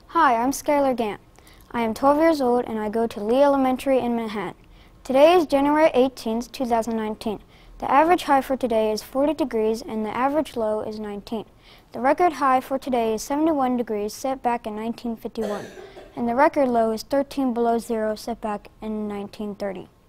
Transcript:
Hi, I'm Schyler Gantt. I am 12 years old and I go to Lee Elementary in Manhattan. Today is January 18th, 2019. The average high for today is 40 degrees and the average low is 19. The record high for today is 71 degrees, set back in 1951. And the record low is 13 below zero, set back in 1930.